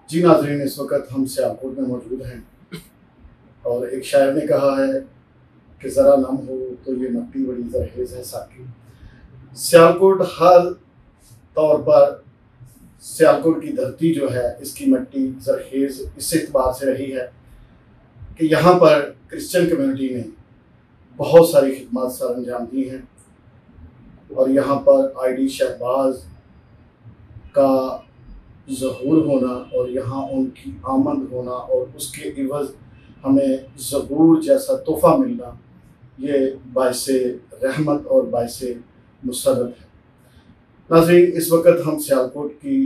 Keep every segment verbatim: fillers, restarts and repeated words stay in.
जी नाज़रीन, इस वक्त हम सियालकोट में मौजूद हैं और एक शायर ने कहा है कि ज़रा नम हो तो ये मट्टी बड़ी जरहेज़ है साकी। सियालकोट हर तौर पर सियालकोट की धरती जो है इसकी मट्टी जरहेज़ इस एतबार से रही है कि यहाँ पर क्रिश्चियन कम्युनिटी ने बहुत सारी खिदमत सर अंजाम दी हैं और यहाँ पर आई डी शहबाज का ज़हूर होना और यहाँ उनकी आमद होना और उसके इवज़ हमें ज़हूर जैसा तोहफ़ा मिलना, ये बाइसे रहमत और बाइसे मुसर्रत है। नाज़रीन, इस वक्त हम सियालकोट की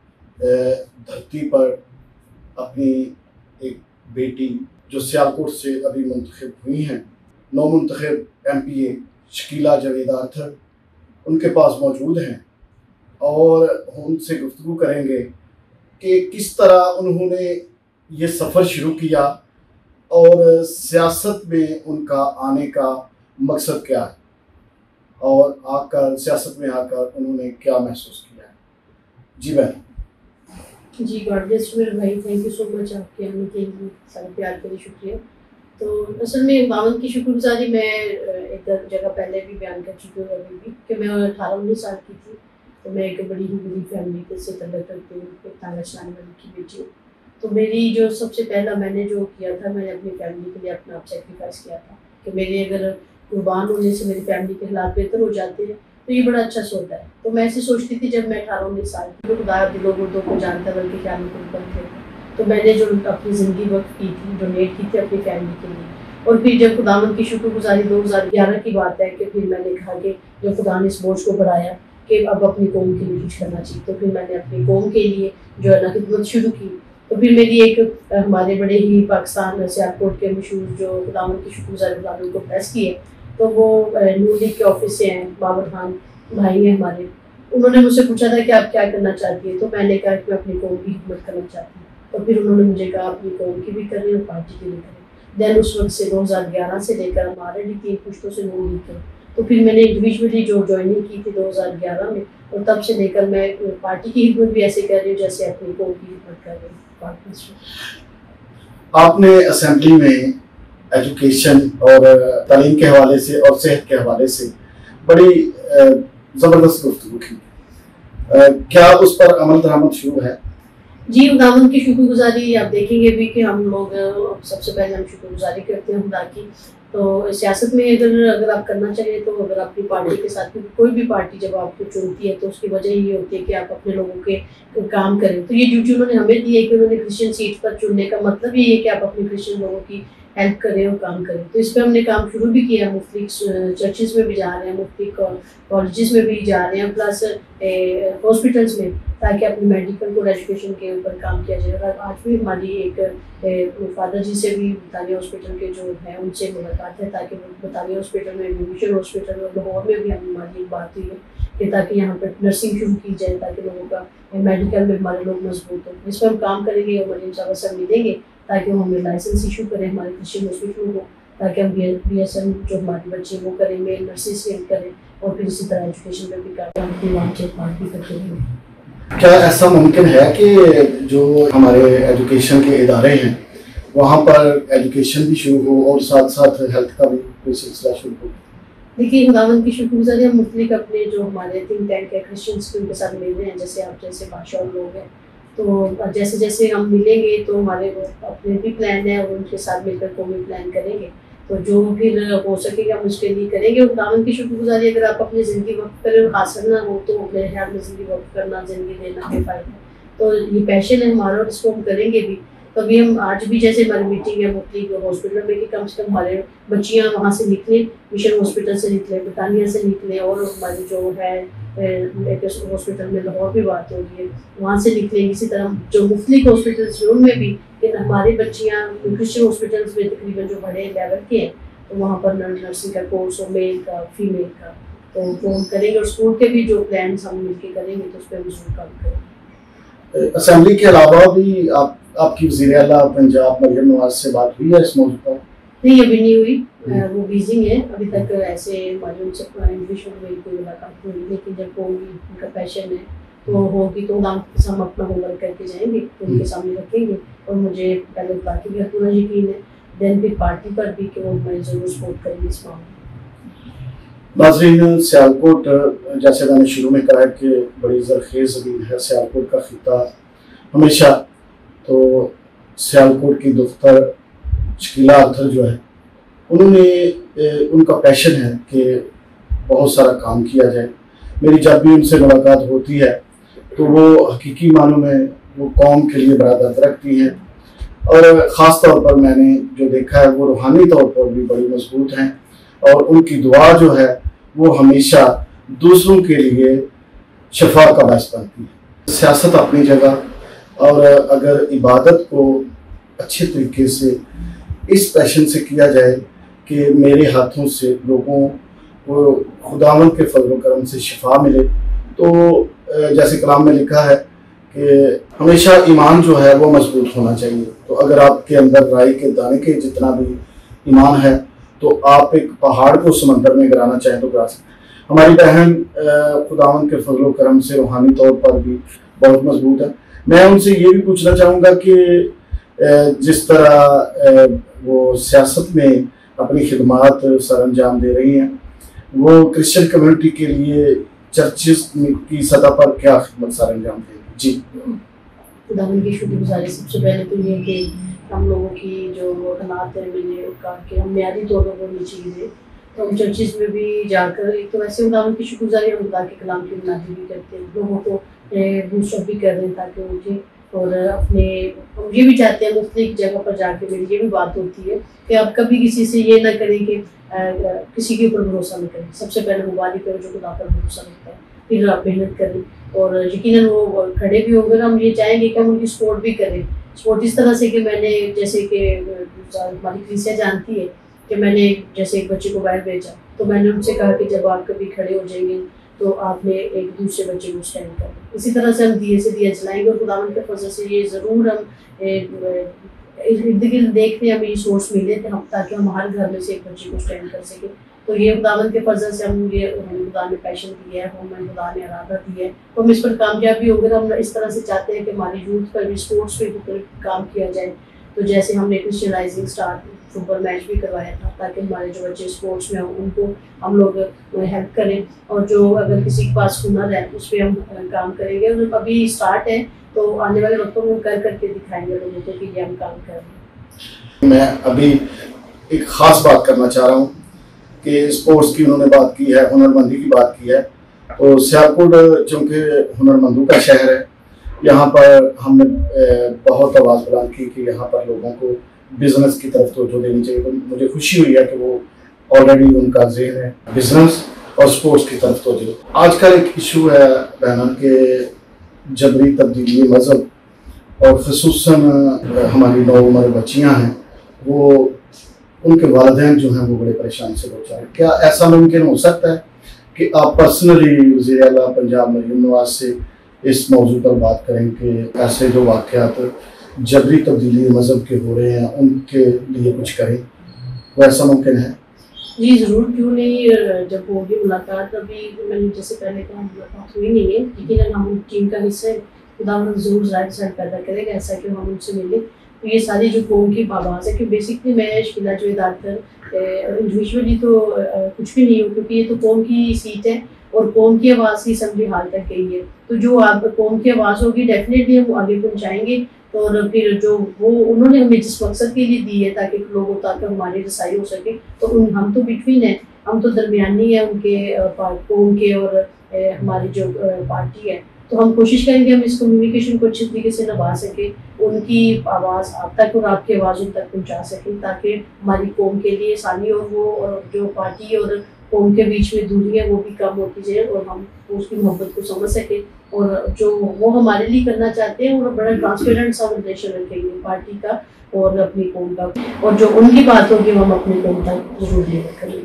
धरती पर अपनी एक बेटी जो सियालकोट से अभी मुंतखब हुई हैं, नौ मुंतखब M P A Shakila Javed Arthur, उनके पास मौजूद हैं और उनसे गुफ्तगू करेंगे कि किस तरह उन्होंने ये सफ़र शुरू किया और सियासत में उनका आने का मकसद क्या है और आकर सियासत में आकर उन्होंने क्या महसूस किया है। जी बहन। जी गॉड ब्लेस यू मेरे भाई, थैंक यू सो मच आपके आने के लिए, सारे प्यार के लिए शुक्रिया। तो असल में बावन की शुक्रगुजारी मैं एक जगह पहले भी बयान कर चुकी हूँ अभी भी कि मैं अठारह उन्नीस साल की थी, तो मैं एक बड़ी ही बड़ी फैमिली से तल्लुक़ करती हूँ, एक ताला चलाने वाली की बेटी हूँ। तो मेरी जो सबसे पहला मैंने जो किया था, मैंने अपनी फैमिली के लिए अपना आप सेक्रीफाइस किया था कि मेरे अगर कुर्बान होने से मेरी फैमिली के हालात बेहतर हो जाते हैं तो ये बड़ा अच्छा सोचता है। तो मैं ऐसे सोचती थी जब मैं अठारह उन्नीस साल की, खुदा दिलों गुर्दों को जानता बल्कि क्या मुकम्मल थे, तो मैंने जो अपनी ज़िंदगी वक्त की थी, डोनेट की थी अपनी फैमिली के लिए। और फिर जब खुदावंद की शुक्रगुजारी दो हज़ार ग्यारह की बात है कि फिर मैंने कहा कि जब खुदा ने इस बोझ को बढ़ाया कि अब अपनी कौम के लिए कुछ करना चाहिए, तो फिर मैंने अपनी कौम के लिए जो है ना खिदमत शुरू की। तो फिर मेरी एक हमारे बड़े ही पाकिस्तान सियालकोट के मशहूर जो खुदावंद की शुक्रगुजारी वालों को प्रेस की है, तो वो नून लीग के ऑफिस से हैं, बाबर खान भाई हैं हमारे। उन्होंने मुझसे पूछा था कि आप क्या करना चाहती है, तो मैंने कहा कि मैं अपनी कौम की खिदमत करना चाहती हूँ। तो फिर उन्होंने मुझे कहा अपनी कौम की भी करें और पार्टी के लिए करें। दैन उस वक्त से दो हज़ार ग्यारह से लेकर हमारे भी तीन पुश्तों से नून लीग के, तो फिर मैंने इंडिविजुअली जो ज्वाइनिंग की थी दो हज़ार ग्यारह में, और तब से लेकर मैं पार्टी की खिदमत भी ऐसे कर रही हूँ जैसे अपनी कौम की खिदमत कर रही हूँ। आपने असेंबली में एजुकेशन और तालीम के हवाले से और सेहत के हवाले से बड़ी ज़बरदस्त गुफ्तगू की, क्या उस पर अमल दरामद शुरू है? जी, खुदावंद की शुक्रगुजारी आप देखेंगे भी कि हम लोग सबसे पहले हम शुक्रगुजारी करते हैं खुदा की। तो सियासत में अगर अगर आप करना चाहिए तो अगर आपकी पार्टी के साथ, कोई भी पार्टी जब आपको चुनती है तो उसकी वजह ये होती है कि आप अपने लोगों के काम करें। तो ये ड्यूटी उन्होंने हमें दी है कि उन्होंने क्रिश्चियन सीट पर चुनने का मतलब ये है कि आप अपने क्रिश्चियन लोगों की हेल्प करें और काम करें। तो इस पर हमने काम शुरू भी किया, मुफ्ती चर्चेज़ में भी जा रहे हैं, मुफ्ती कॉलेजेस में भी जा रहे हैं, प्लस हॉस्पिटल्स में, ताकि अपनी मेडिकल और एजुकेशन के ऊपर काम किया जाए। और आज भी हमारी एक फादर जी से भी बतानिया हॉस्पिटल के जो है उनसे मुलाकात है, ताकि बतानिया हॉस्पिटल में, मिशन हॉस्पिटल में, लाहौर में भी हमारी एक बात हुई है कि ताकि यहाँ पर नर्सिंग शुरू की जाए ताकि लोगों का मेडिकल में हमारे लोग मजबूत हो। इस पर हम काम करेंगे और मरीम साहब से मिलेंगे ताकि वो हमें लाइसेंस इशू करें हमारे क्रिश्चियन हॉस्पिटलों को, ताकि हम बी एस एन जो हमारे बच्चे वो करें, मेल नर्सिस करें और फिर इसी तरह एजुकेशन में भी करते हैं। क्या ऐसा मुमकिन है कि जो हमारे एजुकेशन के इदारे हैं वहाँ पर एजुकेशन भी शुरू हो और साथ साथ हेल्थ का भी कोई सिलसिला शुरू हो? देखिए, खुदावंद की शुक्रगुजारी हम मुख्तलिफ अपने जो हमारे थिंक टैंक है क्रिश्चियंस के उनके साथ मिल रहे हैं, जैसे आप जैसे बादशाह लोग हैं, तो जैसे जैसे हम मिलेंगे तो हमारे वो अपने भी प्लान है और उनके साथ मिलकर कौमी प्लान करेंगे। तो जो फिर हो सकेगा हम उसके लिए करेंगे। और खुदावंद की शुक्रगुजारी अगर आप अपनी ज़िंदगी वक्त करें और हासिल ना हो तो मेरे ख्याल में ज़िंदगी वक्त करना, ज़िंदगी देना बेफायदा है। तो ये पैशन है हमारा और इसको हम करेंगे भी। तो अभी हम आज भी जैसे हमारी मीटिंग है मुफ्ती हॉस्पिटल में कि कम से कम हमारे बच्चियाँ वहाँ से निकलें, मिशन हॉस्पिटल से निकलें, ब्रिटानिया से निकलें, और हमारी जो है हॉस्पिटल में लाहौर भी बात हो रही है वहाँ से निकलें। इसी तरह जो मुख्तलिफ हॉस्पिटल्स हैं उनमें भी कि हमारी बच्चियाँ क्रिश्चियन हॉस्पिटल्स में तकरीबन जो बड़े लेवल के हैं तो वहाँ पर नर्सिंग का कोर्स हो, मेल का, फीमेल का, तो वो हम करेंगे। और स्कूल के भी जो प्लान हम मिलकर करेंगे तो उस पर भी जरूर काम करेंगे। असेंबली के अलावा भी आप आपकी वज़ीर आला पंजाब मरियम नवाज से बात हुई है इस मौजूद पर? नहीं, अभी नहीं हुई, वो बिजी है अभी तक। ऐसे हमारी उनसे इंडिविजुअल में कोई मुलाकात हुई, लेकिन जब वो उनका पैशन है तो होगी तो हम हम अपना होमवर्क करके जाएंगे, तो उनके सामने रखेंगे। और मुझे पहले पार्टी का पूरा यकीन है, देन फिर पार्टी पर भी कि वो मैं ज़रूर सपोर्ट करेंगे इस मामले में। नाज़रीन, सियालकोट जैसे मैंने शुरू में कहा कि बड़ी ज़रखेज़ ज़मीन है। सियालकोट का खिता हमेशा तो सियालकोट की दफ्तर शकीला अख्तर जो है, उन्होंने उनका पैशन है कि बहुत सारा काम किया जाए। मेरी जब भी उनसे मुलाकात होती है तो वो हकीकी मानों में वो कौम के लिए बड़ा दर्द रखती हैं, और ख़ास तौर पर मैंने जो देखा है वो रूहानी तौर पर भी बड़ी मजबूत हैं, और उनकी दुआ जो है वो हमेशा दूसरों के लिए शफा का बायस बनती है। सियासत अपनी जगह, और अगर इबादत को अच्छे तरीके से इस पैशन से किया जाए कि मेरे हाथों से लोगों को खुदावंद के फजल करम से शिफा मिले, तो जैसे कलाम में लिखा है कि हमेशा ईमान जो है वो मजबूत होना चाहिए। तो अगर आपके अंदर राई के दाने के जितना भी ईमान है तो आप एक पहाड़ को समंदर में गिराना चाहें तो गिरा सकते। हमारी बहन खुदावंद के फजल करम से रूहानी तौर पर भी बहुत मजबूत है। मैं उनसे ये भी पूछना चाहूँगा कि जिस तरह वो सियासत में अपनी खिदमात सर अंजाम दे रही हैं, वो क्रिश्चियन कम्युनिटी के लिए चर्चिस की सतह पर क्या खिदमत सर अंजाम दे रही? जी, खुदावंद की शुक्रगुजारी सबसे पहले तो ये कि हम लोगों की जो हालात है, मैंने कहा कि हम म्यादी तौर पर होनी चाहिए, तो हम चर्चिस में भी जाकर एक तो वैसे खुदावंद की शुक्रगुजारी हम खुदा के कलाम की मुनादी भी करते हैं, लोगों को बूस्टअप भी कर रहे हैं ताकि उनके, और अपने हम ये भी चाहते हैं मुख्तलिफ जगह पर जाके मेरी ये भी बात होती है कि आप कभी किसी से ये ना करें कि आ, किसी के ऊपर भरोसा न करें। सबसे पहले वो वादी करो जो खुदा पर भरोसा रखता है, फिर आप मेहनत करें, और यकीनन वो खड़े भी होंगे। हम ये चाहेंगे कि हम उनकी सपोर्ट भी करें। सपोर्ट इस तरह से कि मैंने जैसे कि हमारी क्रिसिया जानती है कि मैंने जैसे एक बच्चे को बाहर भेजा, तो मैंने उनसे कहा कि जब आप कभी खड़े हो जाएंगे तो आपने एक दूसरे बच्चे को स्टैंड करना। इसी तरह से हम दिए से दिया जलाएंगे, और खुदावंद के फजल से ये ज़रूर हम इर्द गिर्द देखने हमें ये सोर्स मिले थे हम, ताकि हम हर घर में से एक बच्चे को स्टैंड कर सकें। तो ये खुदावंद के फजल से हम ये खुदा ने पैशन दिया है, हमें खुदा ने इरादा दिया है, तो हम इस पर कामयाब भी होंगे। हम इस तरह से चाहते हैं कि हमारी यूथ पर भी स्पोर्ट्स पे काम किया जाए। तो जैसे हमने Christian rising star football match भी करवाया था, ताकि हमारे जो बच्चे स्पोर्ट्स में हों उनको हम लोग हेल्प करें, और जो अगर किसी के पास हुनर है उस पर हम काम करेंगे। और अभी स्टार्ट है, तो आने वाले वक्तों में कर करके दिखाएंगे लोगों को कि ये हम काम कर रहे हैं। मैं अभी एक ख़ास बात करना चाह रहा हूँ कि स्पोर्ट्स की उन्होंने बात की है, हुनरमंदी की बात की है। तो सियालकोट चूँकि हुनरमंदों का शहर है, यहाँ पर हमने बहुत आवाज़ बुलंद की कि यहाँ पर लोगों को बिजनेस की तरफ तवज्जो देनी चाहिए। तो मुझे खुशी हुई है कि वो ऑलरेडी उनका ज़हन है बिजनेस और स्पोर्ट्स की तरफ तवज्जो। आजकल एक इशू है बहनों के जबरी तब्दीली मज़हब, और ख़ुसूसन हमारी नौ उम्र बच्चियाँ हैं, वो उनके वालिदैन जो हैं वो बड़े परेशानी से दो चार। क्या ऐसा मुमकिन हो सकता है कि आप पर्सनली वज़ीर आला पंजाब मरीम नवाज से इस मौजू पर बात करें कि ऐसे जो वाक़यात जबरी तब्दीली मज़हब के हो रहे हैं उनके लिए कुछ करें? वो ऐसा मुमकिन है? जी ज़रूर, क्यों नहीं। जब होगी मुलाकात, अभी मैंने जैसे पहले कहा मुलाकात हुई नहीं है, लेकिन हम टीम का हिस्सा है। खुदावंद ज़रूर ज़ाहिर साइड पैदा करेगा ऐसा कि हम उनसे मिले। तो ये सारी जो कौम की आवाज़ है कि बेसिकली मैं शकीला जावेद आकर इंडिविजुअली तो कुछ भी नहीं हूँ, क्योंकि ये तो कौम की सीट है और कौम की आवाज़ ही असम्बली हाल तक गई है। तो जो आप कौम की आवाज़ होगी डेफिनेटली हम आगे पहुँचाएँगे। तो और फिर जो वो उन्होंने हमें जिस मकसद के लिए दी है ताकि लोगों तक हमारी रसाई हो सके, तो उन हम तो बिटवीन है, हम तो दरमियानी है उनके कौम के और हमारी जो पार्टी है। तो हम कोशिश करेंगे हम इस कम्युनिकेशन को अच्छी तरीके से निभा सके, उनकी आवाज़ आप तक और आपकी आवाज़ उन तक पहुँचा सकें, ताकि हमारी कौम के लिए आसानी और वो और जो पार्टी और कौम के बीच में दूरी है वो भी कम होती जाए और हम उसकी मोहब्बत को समझ सकें, और जो वो हमारे लिए करना चाहते हैं और बड़ा ट्रांसपेरेंट सा रिलेशन रखेंगे पार्टी का और अपनी कौम का, और जो उनकी बात होगी हम अपनी कौम तक जरूर लेकर करेंगे।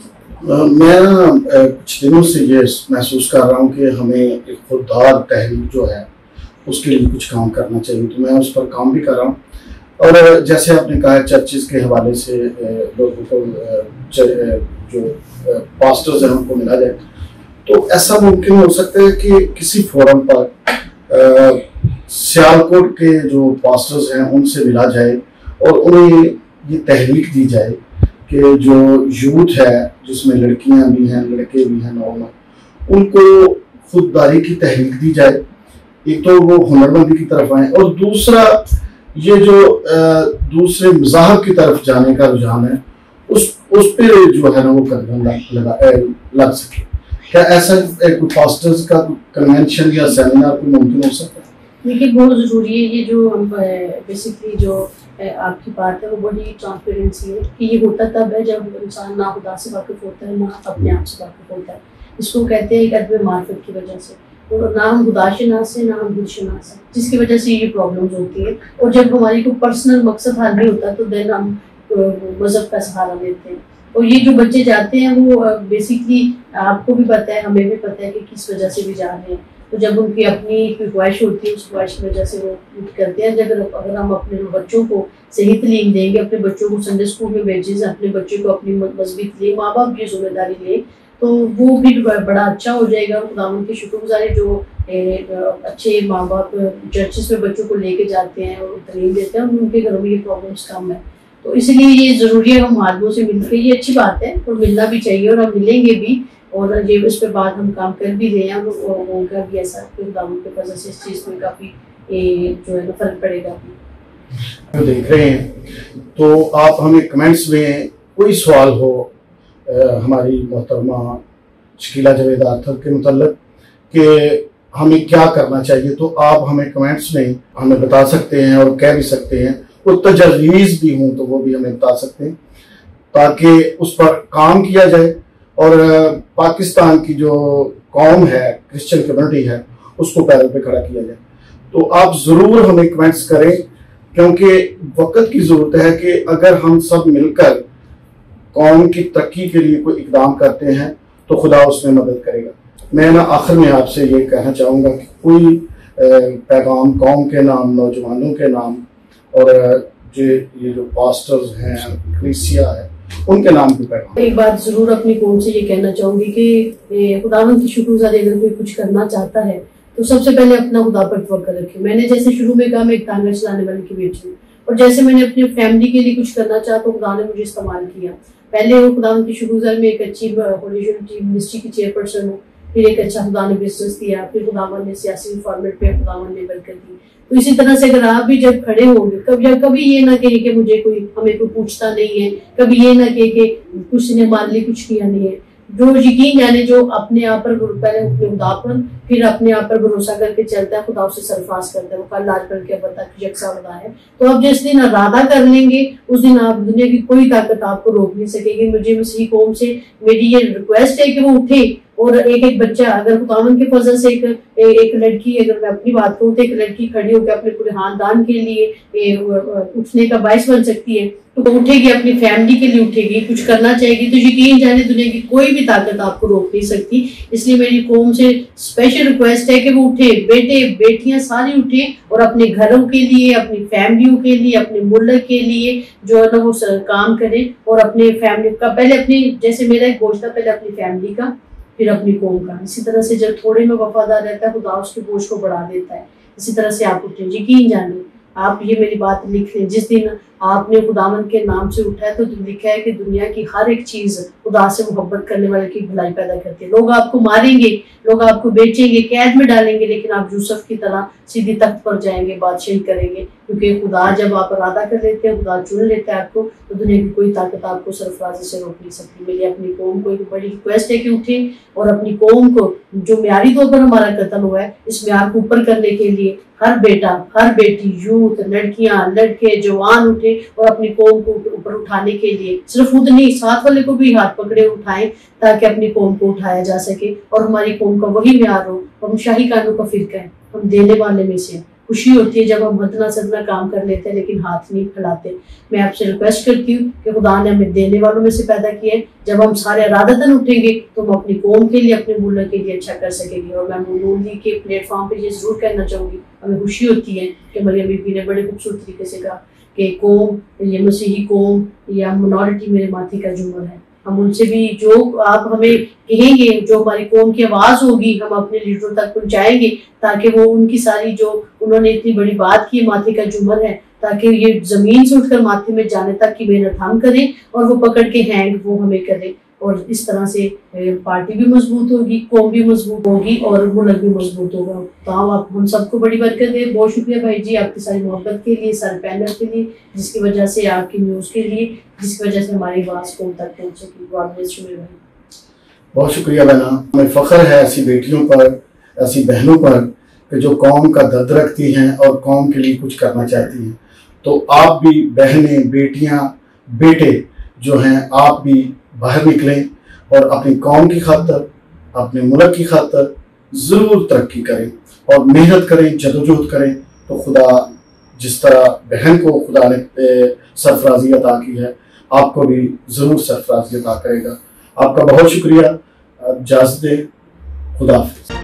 मैं कुछ दिनों से ये महसूस कर रहा हूँ कि हमें एक खुददार तहरीक जो है उसके लिए कुछ काम करना चाहिए, तो मैं उस पर काम भी कर रहा हूँ। और जैसे आपने कहा चर्चिज़ के हवाले से लोगों को जो पास्टर्स हैं उनको मिला जाए, तो ऐसा मुमकिन हो सकता है कि किसी फोरम पर आ, सियालकोट के जो पास्टर्स हैं उनसे मिला जाए और उन्हें ये तहरीक दी जाए कि जो यूथ है जिसमें लड़कियां भी हैं लड़के भी हैं नॉर्मल, उनको खुददारी की तहरीक दी जाए। एक तो वो हुनरमंदी की तरफ आए और दूसरा ये जो दूसरे मज़ाहब की तरफ जाने का रुझान है उस उस पे जो है ना वो कदम लगा लग सके। क्या ऐसा एक पास्टर्स का कन्वेंशन या सेमिनार कोई मुमकिन हो सकता है? देखिए बहुत ज़रूरी है ये जो हम बेसिकली जो आपकी बात है वो बड़ी ट्रांसपेरेंसी है कि ये होता तब है जब इंसान ना खुदा से वाकिफ होता है ना अपने आप से वाकिफ होता है। इसको कहते हैं एक अदब मार्फत की वजह से, और ना हम खुदा शनास है ना हम खुद शनास है, जिसकी वजह से ये प्रॉब्लम्स होती है। और जब हमारी कोई पर्सनल मकसद हल नहीं होता तो देन हम मज़हब का सहारा लेते हैं। और ये जो बच्चे जाते हैं वो बेसिकली आपको भी पता है हमें भी पता है कि किस वजह से भी जा रहे हैं। तो जब उनकी अपनी कोई ख्वाहिश होती है उस ख्वाहिश की वजह से वो करते हैं। जब अगर हम अपने बच्चों को सही तलीम देंगे, अपने बच्चों को संडे स्कूल में भेजें, अपने बच्चों को अपनी मजहबी तलीम माँ बाप की जिम्मेदारी लें तो वो भी बड़ा अच्छा हो जाएगा। खुदावंद की शुक्रगुजारी जो ए, अच्छे माँ बाप चर्चिस में बच्चों को लेके जाते हैं और तलीम देते हैं उनके घरों में ये प्रॉब्लम्स कम है। तो इसलिए ये ज़रूरी है हम आदमियों से मिलकर, ये अच्छी बात है और मिलना भी चाहिए और हम मिलेंगे भी और ये इस पर बाद हम काम कर भी रहे हैं। उनका भी ऐसा खुदावंद के फजल से इस चीज़ में काफ़ी जो है ना फर्क पड़ेगा। तो देख रहे हैं तो आप हमें कमेंट्स में कोई सवाल हो आ, हमारी मोहतरमा शकीला जावेद आर्थर के मुतल्लिक कि हमें क्या करना चाहिए तो आप हमें कमेंट्स में हमें बता सकते हैं और कह भी सकते हैं। कोई तजवीज़ भी हों तो वो भी हमें बता सकते हैं ताकि उस पर काम किया जाए और पाकिस्तान की जो कौम है क्रिश्चियन कम्युनिटी है उसको पैरों पे खड़ा किया जाए। तो आप ज़रूर हमें कमेंट्स करें क्योंकि वक्त की ज़रूरत है कि अगर हम सब मिलकर कौम की तरक्की के लिए कोई इकदाम करते हैं तो खुदा उसमें मदद करेगा। मैं ना आखिर में आपसे ये कहना चाहूँगा कि कोई पैगाम कौम के नाम, नौजवानों के नाम और जो ये जो पास्टर्स हैं, कलीसिया है, उनके नाम की पैगाम। एक बात जरूर अपनी कौम से ये कहना चाहूंगी कि खुदावंद की शुक्रगुजारी अगर कोई कुछ करना चाहता है तो सबसे पहले अपना खुदा पर तवक्कुल रखे। मैंने जैसे शुरू में कहा मैं एक तांगा चलाने वाले की बेटी हूँ और जैसे मैंने अपनी फैमिली के लिए कुछ करना चाहा तो खुदा ने मुझे इस्तेमाल किया। पहले वो खुदावंद की शुक्रगुजारी में एक अच्छी मिनिस्ट्री की चेयरपर्सन हूँ, फिर एक अच्छा खुदा ने बिजनेस दिया, फिर खुदावंद ने सियासी फॉर्मेट पे खुदावंद ने बरकत दी। तो इसी तरह से अगर आप भी जब खड़े होंगे कभी कभी ये ना कहे कि मुझे कोई हमें कोई पूछता नहीं है, कभी ये ना कहे कि कुछ ने हमारे लिए कुछ किया नहीं है। जो यकीन यानी जो अपने आप पर पहले अपने खुदा पर फिर अपने आप पर भरोसा करके चलता है, खुदा उसे सरफराज करता है। वो कल आज कल के बता यकसा खुदा है। तो आप जिस दिन इरादा कर लेंगे उस दिन आप दुनिया की कोई ताकत आपको रोक नहीं सकेगी। मुझे मसीह कौम से मेरी ये रिक्वेस्ट है कि वो उठे और एक एक बच्चा अगर खुदावंद के फजल से एक एक लड़की, अगर मैं अपनी बात करूँ तो एक लड़की खड़ी होकर अपने पूरे खानदान के लिए उठने का बायस बन सकती है तो उठेगी, अपनी फैमिली के लिए उठेगी, कुछ करना चाहेगी तो यकीन जाने दुनिया की कोई भी ताकत आपको रोक नहीं सकती। इसलिए मेरी कौम से स्पेशल रिक्वेस्ट है कि वो उठे, बेटे बेटियां सारी उठे और अपने घरों के लिए, अपनी फैमिलियों के लिए, अपने मुल्क के लिए जो है ना वो काम करें और अपने फैमिली का पहले अपनी, जैसे मेरा एक गोश्त था, पहले अपनी फैमिली का फिर अपनी कौम का। इसी तरह से जब थोड़े में वफादार रहता है खुदा उसके बोझ को बढ़ा देता है। इसी तरह से आप उठे, यकीन जाने आप ये मेरी बात लिख लें, जिस दिन आपने खुदावंद के नाम से उठा है तो लिखा है कि दुनिया की हर एक चीज खुदा से मोहब्बत करने वाले की भलाई पैदा करती है। लोग आपको मारेंगे, लोग आपको बेचेंगे, कैद में डालेंगे, लेकिन आप यूसुफ की तरह सीधी तख्त पर जाएंगे, बादशाही करेंगे, क्योंकि खुदा जब आप इरादा कर लेते हैं, खुदा चुन लेता है आपको, तो दुनिया की कोई ताकत आपको सरफराजी से रोक नहीं सकती। मेरी अपनी कौम को एक बड़ी रिक्वेस्ट है कि उठे और अपनी कौम को जो म्यारी तौर पर हमारा कत्ल हुआ है इस म्यार को ऊपर करने के लिए हर बेटा, हर बेटी, यूथ, लड़कियां, लड़के, जवान उठे और अपनी कौम को ऊपर उठाने के लिए सिर्फ खुद नहीं साथ वाले को भी हाथ पकड़े उठाएं ताकि अपनी कौम को उठाया जा सके और हमारी कौम का वही म्यार हो। हम शाही कानून का फिरका है, हम देने वाले में से। खुशी होती है जब हम हदना सदना काम कर लेते हैं लेकिन हाथ नहीं फैलाते। मैं आपसे रिक्वेस्ट करती हूँ कि खुदा ने हमें देने वालों में से पैदा किया है। जब हम सारे इरादतन उठेंगे तो हम अपनी कौम के लिए, अपने मुल्क के लिए अच्छा कर सकेंगे। और मैं नून लीग के प्लेटफॉर्म पे ये जरूर कहना चाहूँगी, हमें खुशी होती है कि मरियम बीबी ने बड़े खूबसूरत तरीके से कहा कि कौम, ये मसीही कौम या मिनॉरिटी मेरे माथे का जुमर है। हम उनसे भी जो आप हमें कहेंगे, जो हमारी कौम की आवाज़ होगी, हम अपने लीडरों तक पहुंचाएंगे, ताकि वो उनकी सारी जो उन्होंने इतनी बड़ी बात की माथे का झूमर है, ताकि ये ज़मीन से उठकर माथे में जाने तक की मेहनत हम करें और वो पकड़ के हैंग वो हमें करें। और इस तरह से पार्टी भी मजबूत होगी, कौम भी मजबूत होगी और मुल्क भी मजबूत होगा। तो आप हम सबको बड़ी बरकत दे। बहुत शुक्रिया भाई जी आपकी सारी मोहब्बत के लिए, सारे पैनल के लिए, जिसकी वजह से आपकी न्यूज़ के लिए, जिसकी वजह से हमारी आवाज़ कौम तक पहुँचेगी। गॉड ब्लेस यू भाई। बहुत शुक्रिया बहना। हमें फ़ख्र है ऐसी बेटियों पर, ऐसी बहनों पर कि जो कौम का दर्द रखती हैं और कौम के लिए कुछ करना चाहती हैं। तो आप भी बहनें, बेटियां, बेटे जो हैं, आप भी बाहर निकलें और अपनी कौम की खातर, अपने मुल्क की खातर ज़रूर तरक्की करें और मेहनत करें, जदोजहद करें। तो खुदा जिस तरह बहन को खुदा ने सरफराजी अता की है, आपको भी ज़रूर सरफराजी अता करेगा। आपका बहुत शुक्रिया। इजाज़त दें। खुदा हाफ़िज़।